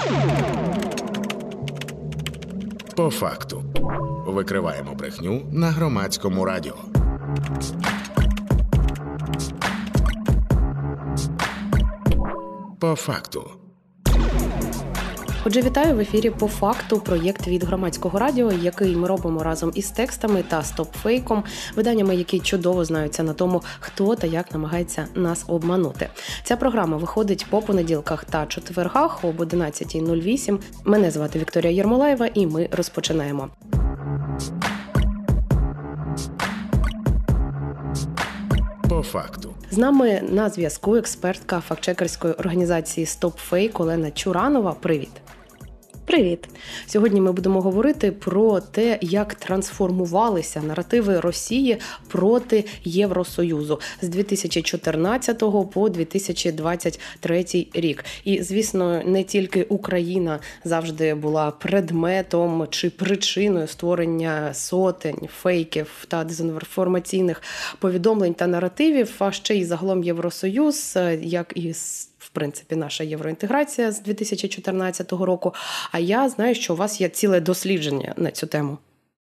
По факту. Викриваємо брехню на Громадському радіо. По факту. Отже, вітаю в ефірі «По факту» – проєкт від Громадського радіо, який ми робимо разом із текстами та стопфейком, виданнями, які чудово знаються на тому, хто та як намагається нас обманути. Ця програма виходить по понеділках та четвергах об 11:08. Мене звати Вікторія Єрмолаєва, і ми розпочинаємо. По факту. З нами на зв'язку експертка фактчекерської організації «Стопфейк» Олена Чуранова. Привіт! Привіт! Сьогодні ми будемо говорити про те, як трансформувалися наративи Росії проти Євросоюзу з 2014 по 2023 рік. І, звісно, не тільки Україна завжди була предметом чи причиною створення сотень фейків та дезінформаційних повідомлень та наративів, а ще й загалом Євросоюз, як і в принципі, наша євроінтеграція з 2014 року. А я знаю, що у вас є ціле дослідження на цю тему.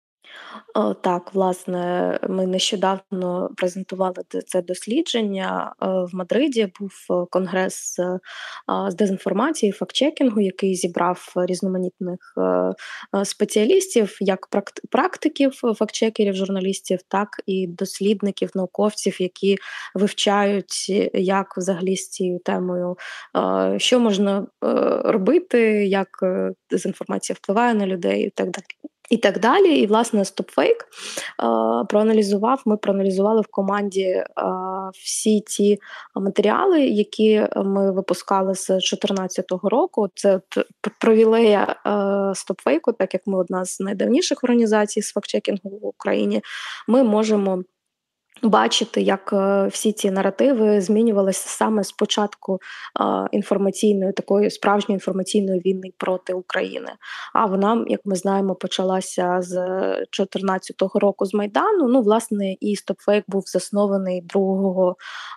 Так, власне, ми нещодавно презентували це дослідження. В Мадриді був конгрес з дезінформації, фактчекінгу, який зібрав різноманітних спеціалістів, як практиків, фактчекерів, журналістів, так і дослідників, науковців, які вивчають, як взагалі з цією темою, що можна робити, як дезінформація впливає на людей і так далі. І, власне, стопфейк ми проаналізували в команді всі ті матеріали, які ми випускали з 2014 року. Це привілея стопфейку, так як ми одна з найдавніших організацій з фактчекінгу в Україні, ми можемо бачити, як всі ці наративи змінювалися саме з початку інформаційної, такої справжньої інформаційної війни проти України. А вона, як ми знаємо, почалася з 2014 року з Майдану. Ну, власне, і стопфейк був заснований 2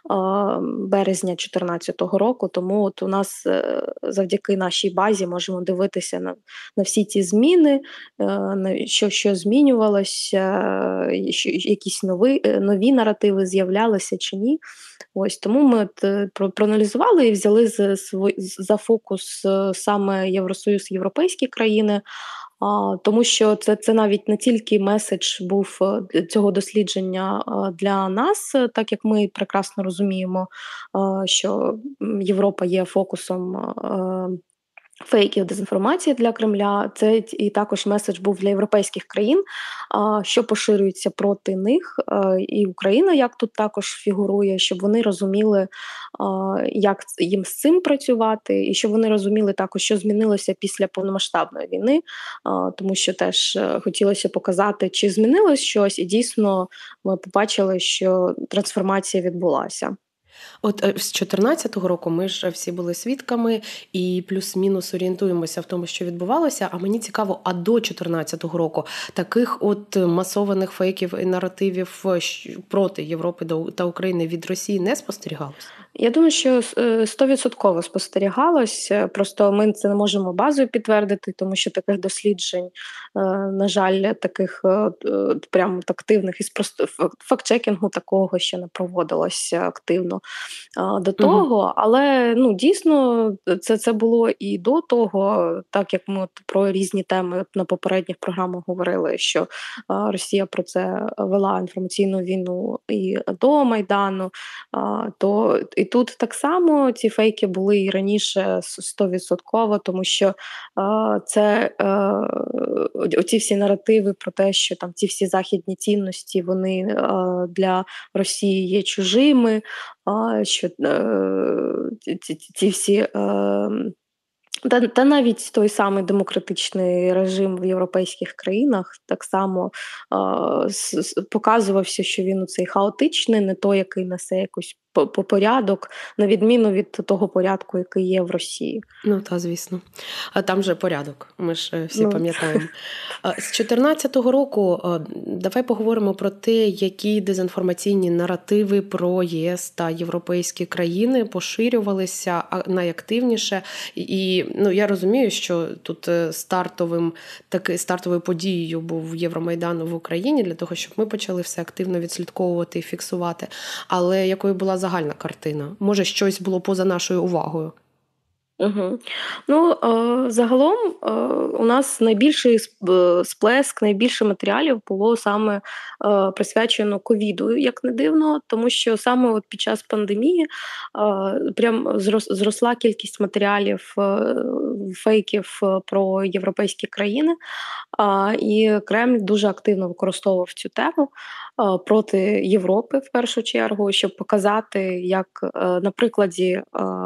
березня 2014 року, тому от у нас завдяки нашій базі можемо дивитися на всі ці зміни, на що змінювалося, якісь нові наративи з'являлися чи ні. Ось тому ми проаналізували і взяли за фокус саме Євросоюз, європейські країни, тому що це навіть не тільки меседж був цього дослідження для нас, так як ми прекрасно розуміємо, що Європа є фокусом фейків, дезінформації для Кремля. Це і також меседж був для європейських країн, що поширюється проти них, і Україна, як тут також фігурує, щоб вони розуміли, як їм з цим працювати, і щоб вони розуміли також, що змінилося після повномасштабної війни, тому що теж хотілося показати, чи змінилось щось, і дійсно ми побачили, що трансформація відбулася. От з 2014 року ми ж всі були свідками і плюс-мінус орієнтуємося в тому, що відбувалося. А мені цікаво, а до 2014 року таких от масованих фейків і наративів проти Європи та України від Росії не спостерігалося? Я думаю, що 100% спостерігалось, просто ми це не можемо базою підтвердити, тому що таких досліджень, на жаль, таких прямо активних із просто фактчекінгу такого ще не проводилось активно до того, але дійсно це було і до того, так як ми про різні теми на попередніх програмах говорили, що Росія про це вела інформаційну війну і до Майдану, то і тут так само ці фейки були і раніше 100%, тому що це оці всі наративи про те, що там ці всі західні цінності, вони для Росії є чужими, що ці всі та навіть той самий демократичний режим в європейських країнах так само показувався, що він цей хаотичний, не той, який несе якусь порядок, на відміну від того порядку, який є в Росії. Ну, та, звісно. А там же порядок, ми ж всі Ну, пам'ятаємо. З 2014 року давай поговоримо про те, які дезінформаційні наративи про ЄС та європейські країни поширювалися найактивніше. І я розумію, що тут стартовою подією був Євромайдан в Україні для того, щоб ми почали все активно відслідковувати і фіксувати. Але якою була загальна картина? Може, щось було поза нашою увагою? Угу. Ну, загалом у нас найбільший сплеск, найбільше матеріалів було саме присвячено ковіду, як не дивно, тому що саме от під час пандемії прям зросла кількість матеріалів, фейків про європейські країни, і Кремль дуже активно використовував цю тему проти Європи в першу чергу, щоб показати, як на прикладі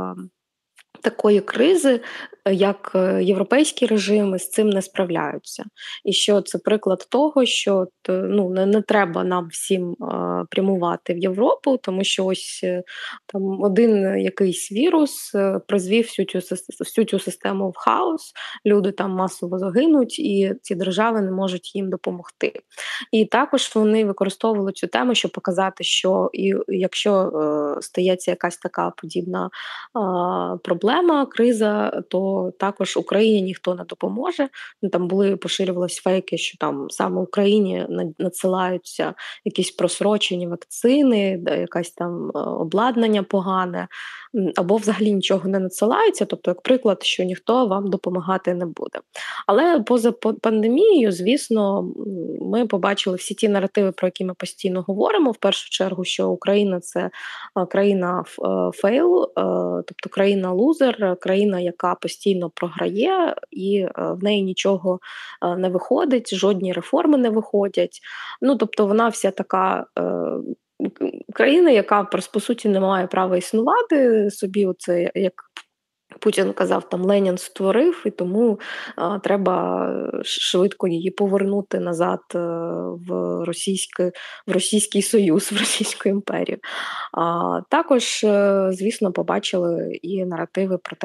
такої кризи, як європейські режими з цим не справляються. І що це приклад того, що не треба нам всім прямувати в Європу, тому що ось там один якийсь вірус призвів всю цю систему в хаос, люди там масово загинуть, і ці держави не можуть їм допомогти. І також вони використовували цю тему, щоб показати, що якщо стається якась така подібна проблема, криза, то також Україні ніхто не допоможе. Там поширювалися фейки, що там саме Україні надсилаються якісь просрочені вакцини, якесь там обладнання погане, або взагалі нічого не надсилається, тобто, як приклад, що ніхто вам допомагати не буде. Але поза пандемією, звісно, ми побачили всі ті наративи, про які ми постійно говоримо. В першу чергу, що Україна – це країна фейл, тобто країна-лузер, країна, яка постійно програє, і в неї нічого не виходить, жодні реформи не виходять. Тобто вона вся така країна, яка по суті не має права існувати собі, оце як Путін казав, там Ленін створив, і тому треба швидко її повернути назад в Російський Союз, в Російську імперію. Також, звісно, побачили і наративи про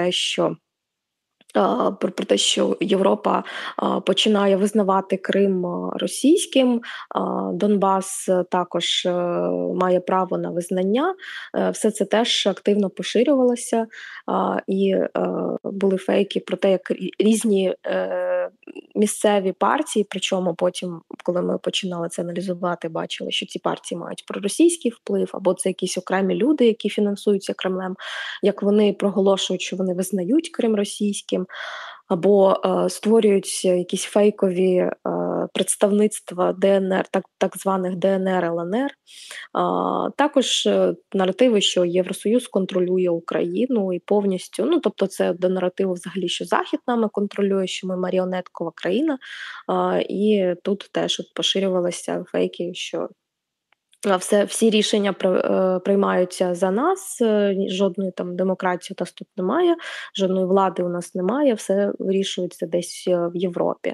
те, що Європа починає визнавати Крим російським, Донбас також має право на визнання. Все це теж активно поширювалося, і були фейки про те, як різні місцеві партії, причому потім, коли ми починали це аналізувати, бачили, що ці партії мають проросійський вплив, або це якісь окремі люди, які фінансуються Кремлем, як вони проголошують, що вони визнають Крим російським, або створюють якісь фейкові представництва ДНР, так званих ДНР, ЛНР. Також наративи, що Євросоюз контролює Україну і повністю, тобто це до наративу взагалі, що Захід нами контролює, що ми маріонеткова країна, і тут теж поширювалися фейки, що всі рішення приймаються за нас, жодної там демократії у нас тут немає, жодної влади у нас немає, все вирішується десь в Європі.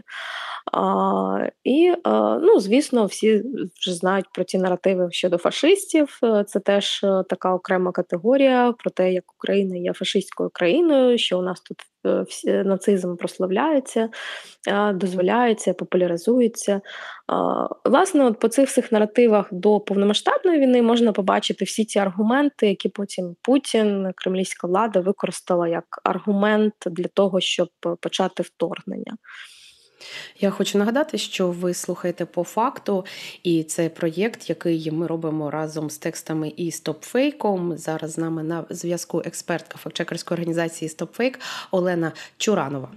Звісно, всі вже знають про ці наративи щодо фашистів, це теж така окрема категорія про те, як Україна є фашистською країною, що у нас тут нацизм прославляється, дозволяється, популяризується. Власне, от по цих всіх наративах до повномасштабної війни можна побачити всі ці аргументи, які потім Путін, кремлівська влада використала як аргумент для того, щоб почати вторгнення. Я хочу нагадати, що ви слухаєте «По факту», і це проєкт, який ми робимо разом з текстами і StopFake. Зараз з нами на зв'язку експертка фактчекерської організації StopFake Олена Чуранова.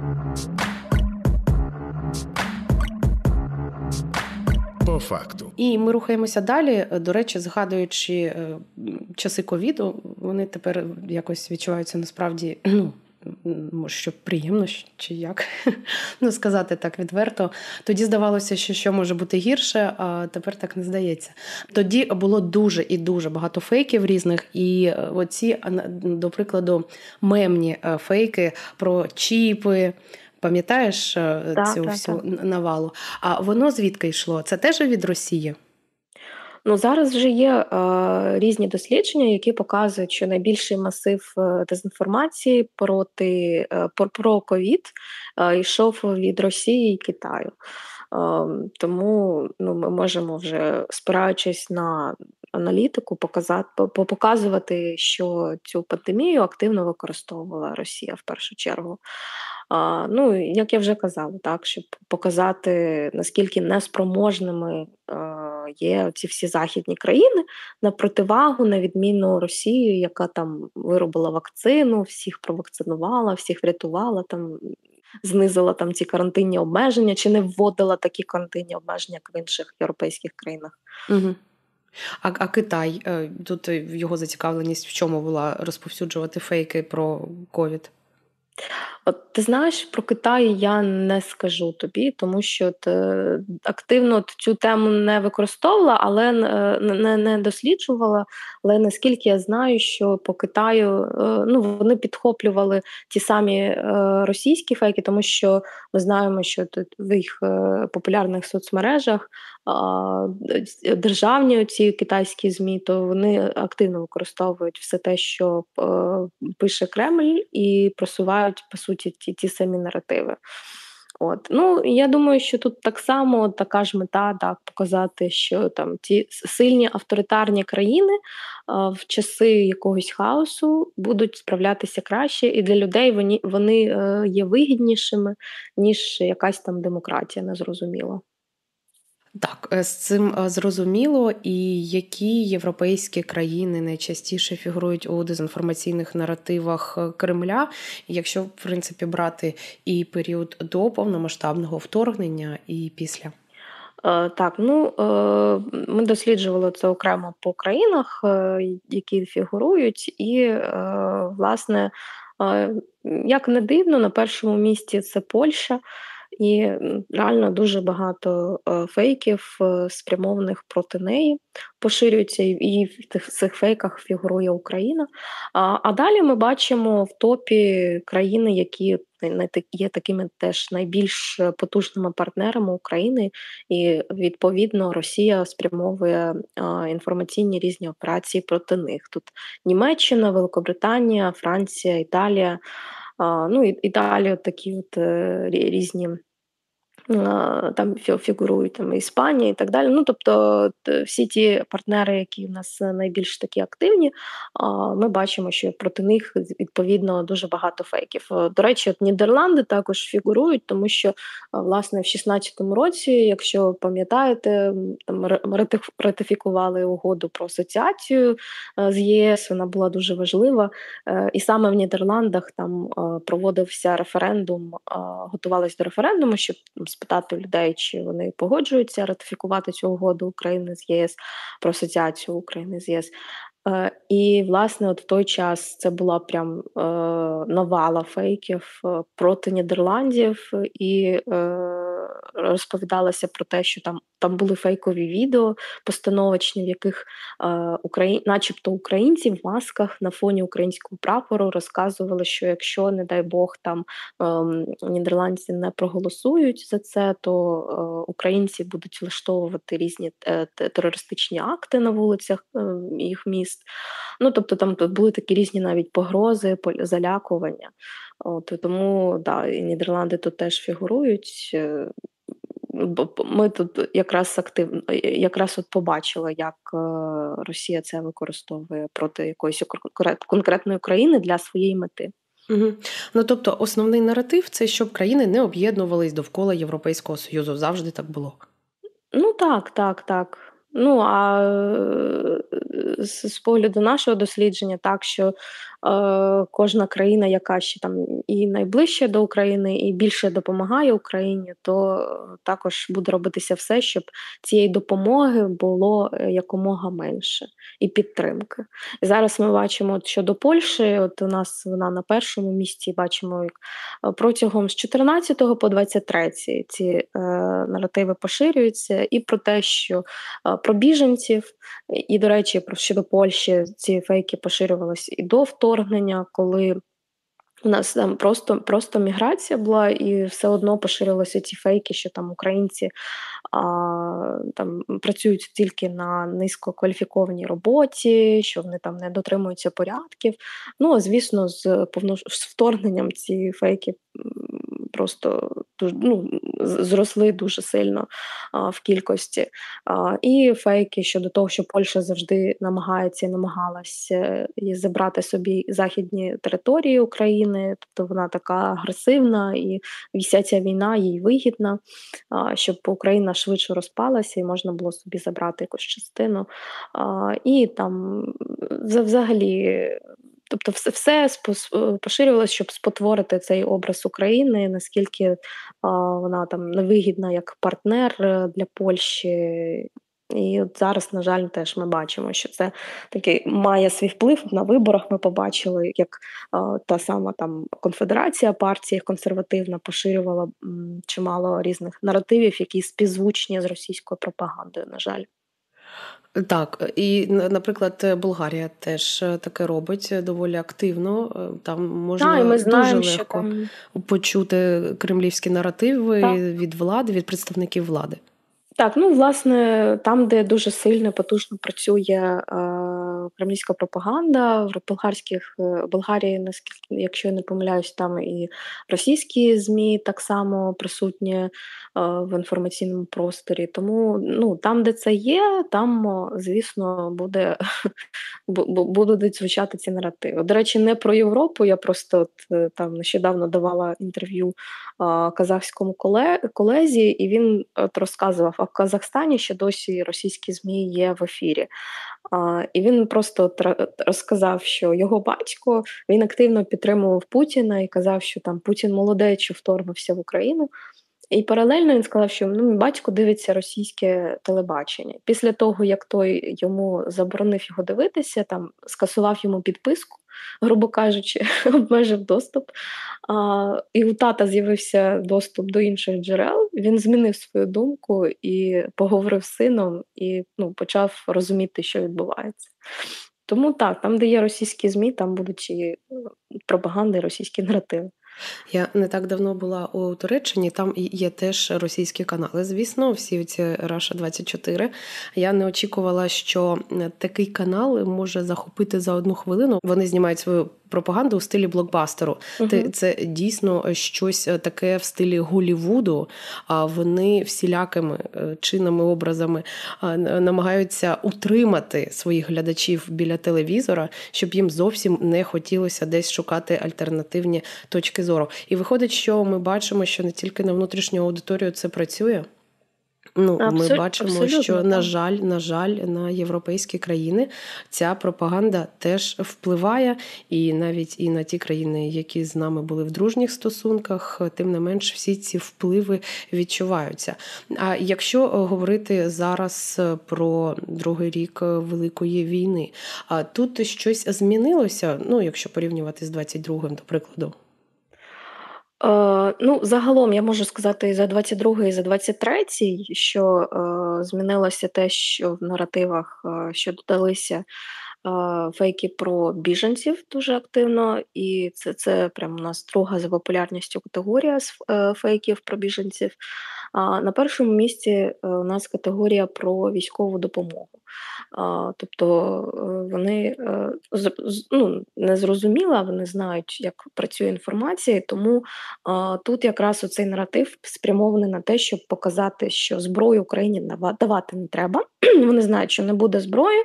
По факту. І ми рухаємося далі. До речі, згадуючи часи ковіду, вони тепер якось відчуваються насправді, може, що приємно, чи як, сказати так відверто. Тоді здавалося, що може бути гірше, а тепер так не здається. Тоді було дуже і дуже багато фейків різних, і оці, до прикладу, мемні фейки про чіпи, пам'ятаєш цю всю навалу? А воно звідки йшло? Це теж від Росії? Ну, зараз вже є різні дослідження, які показують, що найбільший масив дезінформації про ковід йшов від Росії і Китаю. Тому ми можемо вже, спираючись на аналітику, показувати, що цю пандемію активно використовувала Росія в першу чергу. Ну, як я вже казала, так, щоб показати, наскільки неспроможними є ці всі західні країни на противагу, на відміну Росії, яка там виробила вакцину, всіх провакцинувала, всіх врятувала, там знизила там ці карантинні обмеження, чи не вводила такі карантинні обмеження, як в інших європейських країнах. Угу. А Китай, тут його зацікавленість в чому була розповсюджувати фейки про ковід? От ти знаєш, про Китай я не скажу тобі, тому що активно цю тему не використовувала, але не досліджувала. Але наскільки я знаю, що по Китаю вони підхоплювали ті самі російські фейки, тому що ми знаємо, що тут в їх популярних соцмережах державні ці китайські ЗМІ, то вони активно використовують все те, що пише Кремль, і просувають, по суті, ті самі наративи. Я думаю, що тут так само така ж мета, так, показати, що там ті сильні авторитарні країни в часи якогось хаосу будуть справлятися краще, і для людей вони є вигіднішими, ніж якась там демократія незрозуміла. Так, з цим зрозуміло. І які європейські країни найчастіше фігурують у дезінформаційних наративах Кремля, якщо, в принципі, брати і період до повномасштабного вторгнення, і після? Так, ми досліджували це окремо по країнах, які фігурують, і, власне, як не дивно, на першому місці це Польща. І реально дуже багато фейків, спрямованих проти неї, поширюються, і в цих фейках фігурує Україна. А далі ми бачимо в топі країни, які є такими теж найбільш потужними партнерами України, і відповідно Росія спрямовує інформаційні різні операції проти них. Тут Німеччина, Великобританія, Франція, Італія. І далі такі різні там фігурують там Іспанія і так далі. Тобто всі ті партнери, які в нас найбільш такі активні, ми бачимо, що проти них відповідно дуже багато фейків. До речі, Нідерланди також фігурують, тому що власне в 2016 році, якщо пам'ятаєте, там ратифікували угоду про асоціацію з ЄС, вона була дуже важлива. І саме в Нідерландах там проводився референдум, готувалися до референдуму, щоб спитати людей, чи вони погоджуються ратифікувати цю угоду України з ЄС, про асоціацію України з ЄС. І, власне, в той час це була прям навала фейків проти Нідерландів, і розповідалося про те, що там були фейкові відео постановочні, в яких начебто українці в масках на фоні українського прапору розказували, що якщо, не дай Бог, там нідерландці не проголосують за це, то українці будуть влаштовувати різні терористичні акти на вулицях їх міст. Тобто там були такі різні навіть погрози, залякування. Тому і Нідерланди тут теж фігурують. Ми тут якраз побачили, як Росія це використовує проти якоїсь конкретної країни для своєї мети. Угу. Тобто основний наратив – це щоб країни не об'єднувались довкола Європейського Союзу. Завжди так було? Так. А з погляду нашого дослідження, так, що кожна країна, яка ще там і найближче до України, і більше допомагає Україні, то також буде робитися все, щоб цієї допомоги було якомога менше, і підтримки. І зараз ми бачимо, що до Польщі, у нас вона на першому місці, бачимо, як протягом з 14 по 23 ці наративи поширюються, і про те, що про біженців, і, до речі, щодо Польщі ці фейки поширювалися і до вторгнення, коли У нас там просто міграція була, і все одно поширилися ці фейки, що там українці там працюють тільки на низькокваліфікованій роботі, що вони там не дотримуються порядків. Ну, а звісно, з вторгненням ці фейки просто зросли дуже сильно в кількості. І фейки щодо того, що Польща завжди намагається і намагалася забрати собі західні території України, тобто вона така агресивна, і вся ця війна їй вигідна, щоб Україна швидше розпалася і можна було собі забрати якусь частину. І там взагалі. Тобто все поширювалося, щоб спотворити цей образ України, наскільки вона там невигідна як партнер для Польщі. І от зараз, на жаль, теж ми бачимо, що це такий має свій вплив. На виборах ми побачили, як та сама там конфедерація партії консервативна поширювала чимало різних наративів, які співзвучні з російською пропагандою, на жаль. Так, і, наприклад, Болгарія теж таке робить доволі активно. Там можна ми знаємо, дуже легко там почути кремлівські наративи Так. від влади, від представників влади. Так, власне, там, де дуже сильно, потужно працює кремлівська пропаганда, в Болгарії, наскільки, якщо я не помиляюсь, там і російські ЗМІ так само присутні в інформаційному просторі. Тому там, де це є, там, звісно, будуть звучати ці наративи. До речі, не про Європу, я просто там нещодавно давала інтерв'ю казахському колезі, і він розказував, а в Казахстані ще досі російські ЗМІ є в ефірі. І він просто розказав, що його батько, він активно підтримував Путіна і казав, що там Путін молодець, що вторгнувся в Україну. І паралельно він сказав, що мій батько дивиться російське телебачення. Після того, як той йому заборонив його дивитися, там скасував йому підписку, грубо кажучи, обмежив доступ. І у тата з'явився доступ до інших джерел. Він змінив свою думку і поговорив з сином, і почав розуміти, що відбувається. Тому так, там, де є російські ЗМІ, там будуть і пропаганда, і російські наративи. Я не так давно була у Туреччині, там є теж російські канали, звісно, всі ці Russia 24. Я не очікувала, що такий канал може захопити за 1 хвилину. Вони знімають свою пропаганду у стилі блокбастеру. Це дійсно щось таке в стилі Голлівуду, а вони всілякими чинами, образами намагаються утримати своїх глядачів біля телевізора, щоб їм зовсім не хотілося десь шукати альтернативні точки зору. І виходить, що ми бачимо, що не тільки на внутрішню аудиторію це працює. Ми бачимо, що, на жаль, на європейські країни ця пропаганда теж впливає, і навіть і на ті країни, які з нами були в дружніх стосунках, тим не менш всі ці впливи відчуваються. А якщо говорити зараз про другий рік Великої війни, тут щось змінилося, якщо порівнювати з 22-м, до прикладу? Загалом я можу сказати і за 22-й, і за 23-й, що змінилося те, що в наративах, що додалися фейки про біженців дуже активно, і це прямо у нас друга за популярністю категорія з фейків про біженців. На першому місці у нас категорія про військову допомогу. Тобто вони не зрозуміла, вони знають, як працює інформація, тому тут якраз оцей наратив спрямований на те, щоб показати, що зброю Україні давати не треба. Вони знають, що не буде зброї,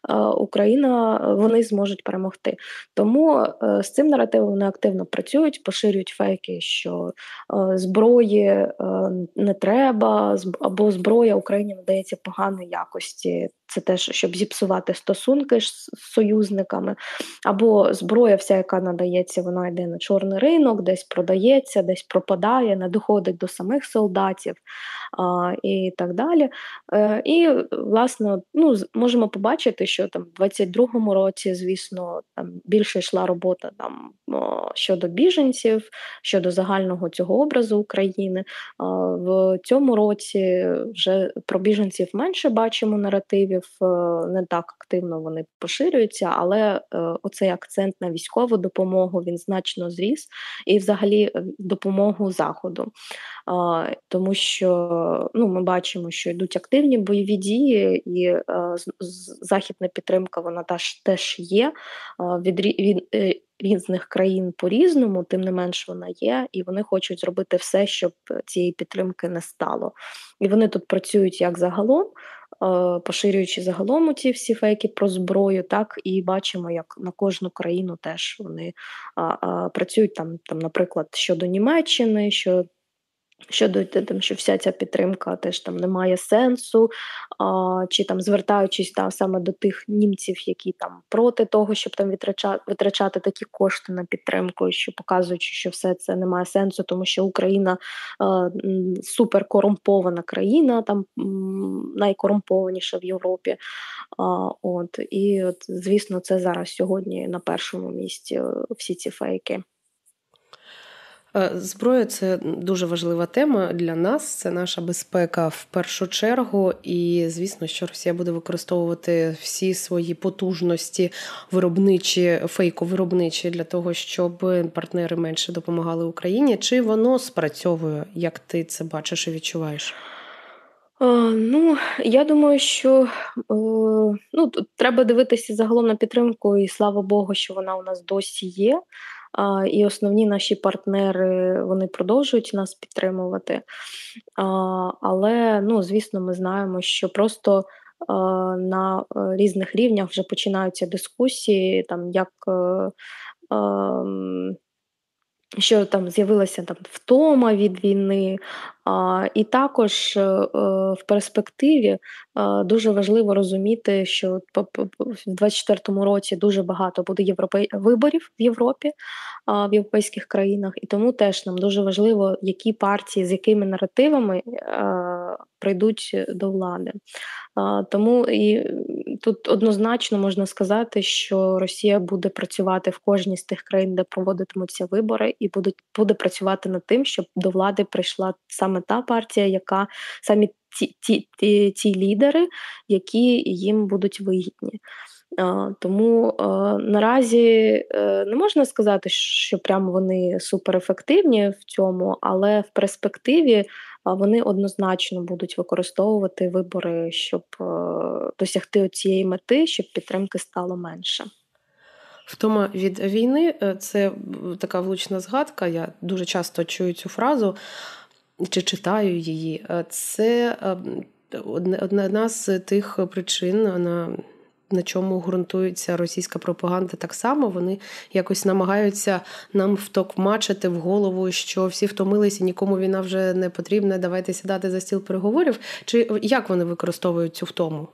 вони зможуть перемогти. Тому з цим наративом вони активно працюють, поширюють фейки, що зброї не треба, або зброя Україні надається поганої якості. Це теж, щоб зіпсувати стосунки з союзниками, або зброя вся, яка надається, вона йде на чорний ринок, десь продається, десь пропадає, не доходить до самих солдатів і так далі. І, власне, можемо побачити, що там в 22-му році, звісно, там більше йшла робота щодо біженців, щодо загального цього образу України. В цьому році вже про біженців менше бачимо наративів, не так активно вони поширюються, але оцей акцент на військову допомогу він значно зріс, і взагалі допомогу Заходу. Тому що ми бачимо, що йдуть активні бойові дії, і західна підтримка вона теж є від різних країн по-різному, тим не менш вона є, і вони хочуть зробити все, щоб цієї підтримки не стало. І вони тут працюють як загалом, поширюючи загалом ці всі фейки про зброю, так і бачимо, як на кожну країну теж вони працюють там, наприклад, щодо Німеччини, щодо там, що вся ця підтримка теж там не має сенсу, чи там звертаючись саме до тих німців, які там проти того, щоб там витрачати такі кошти на підтримку, що показуючи, що все це не має сенсу, тому що Україна суперкорумпована країна, там найкорумпованіша в Європі. І звісно, це зараз сьогодні на першому місці всі ці фейки. Зброя – це дуже важлива тема для нас, це наша безпека в першу чергу. І, звісно, що Росія буде використовувати всі свої потужності фейко-виробничі для того, щоб партнери менше допомагали Україні. Чи воно спрацьовує, як ти це бачиш і відчуваєш? Я думаю, що тут треба дивитися загалом на підтримку, і слава Богу, що вона у нас досі є. І основні наші партнери, вони продовжують нас підтримувати. Але, звісно, ми знаємо, що просто на різних рівнях вже починаються дискусії, там, як що там з'явилася втома від війни, і також в перспективі дуже важливо розуміти, що в 2024 році дуже багато буде виборів в Європі, в європейських країнах, і тому теж нам дуже важливо, які партії з якими наративами прийдуть до влади. Тому і тут однозначно можна сказати, що Росія буде працювати в кожній з тих країн, де проводитимуться вибори, і буде працювати над тим, щоб до влади прийшла саме та партія, яка самі ті лідери, які їм будуть вигідні. Тому наразі не можна сказати, що прямо вони суперефективні в цьому, але в перспективі вони однозначно будуть використовувати вибори, щоб досягти цієї мети, щоб підтримки стало менше. Втома від війни – це така влучна згадка, я дуже часто чую цю фразу, чи читаю її. Це одна з тих причин, на чому ґрунтується російська пропаганда так само. Вони якось намагаються нам втокмачити в голову, що всі втомилися, нікому війна вже не потрібна, давайте сідати за стіл переговорів. Чи як вони використовують цю втому?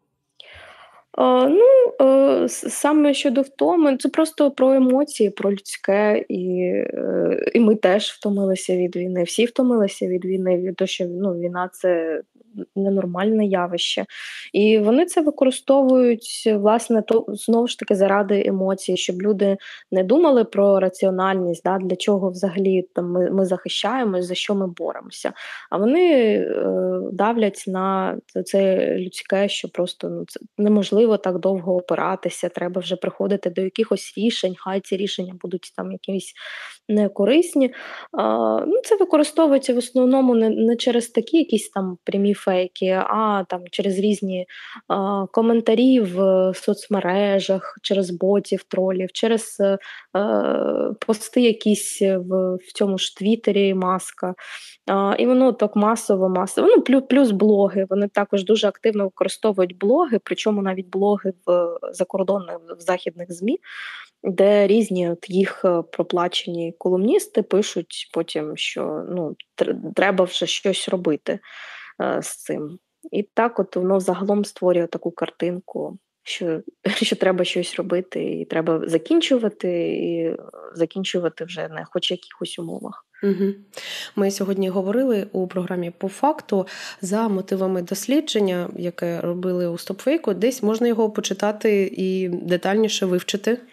Саме щодо втоми, це просто про емоції, про людське, і ми теж втомилися від війни. Всі втомилися від війни, від того, що війна – це ненормальне явище. І вони це використовують, власне, знову ж таки заради емоцій, щоб люди не думали про раціональність, для чого взагалі ми захищаємось, за що ми боремося. А вони давлять на це людське, що просто це неможливо так довго опиратися, треба вже приходити до якихось рішень, хай ці рішення будуть там якісь некорисні. Це використовується в основному не через такі якісь там прямі фейки, а там через різні коментарі в соцмережах, через ботів, тролів, через пости якісь в цьому ж Твіттері, Маска. І воно так масово. Плюс блоги. Вони також дуже активно використовують блоги, причому навіть блоги в закордонних, в західних ЗМІ, де різні їх проплачені колумністи пишуть потім, що треба вже щось робити з цим. І так воно загалом створює таку картинку, що треба щось робити, і треба закінчувати вже не хоч якихось умовах. Угу. Ми сьогодні говорили у програмі «По факту» за мотивами дослідження, яке робили у StopFake. Десь можна його почитати і детальніше вивчити?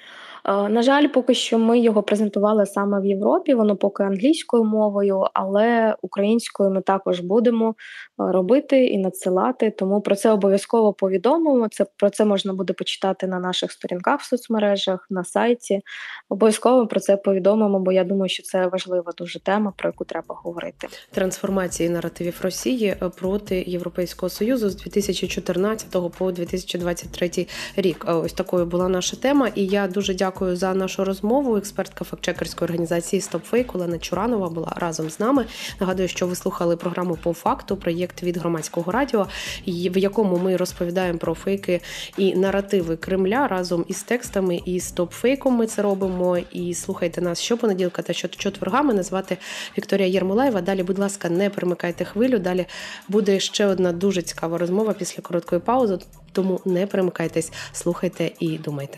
На жаль, поки що ми його презентували саме в Європі, воно поки англійською мовою, але українською ми також будемо робити і надсилати, тому про це обов'язково повідомимо. Про це можна буде почитати на наших сторінках в соцмережах, на сайті. Обов'язково про це повідомимо, бо я думаю, що це важлива дуже тема, про яку треба говорити. Трансформації наративів Росії проти Європейського Союзу з 2014 по 2023 рік. Ось такою була наша тема, і я дуже дякую за нашу розмову. Експертка фактчекерської організації StopFake Олена Чуранова була разом з нами. Нагадую, що ви слухали програму «По факту», проєкт від Громадського радіо, в якому ми розповідаємо про фейки і наративи Кремля разом із текстами, і StopFake ми це робимо. І слухайте нас щопонеділка та щочетверга. Мене звати Вікторія Єрмолаєва. Далі, будь ласка, не перемикайте хвилю. Далі буде ще одна дуже цікава розмова після короткої паузи, тому не перемикайтесь, слухайте і думайте.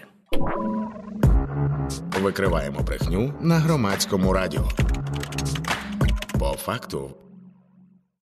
Викриваємо брехню на Громадському радіо. По факту.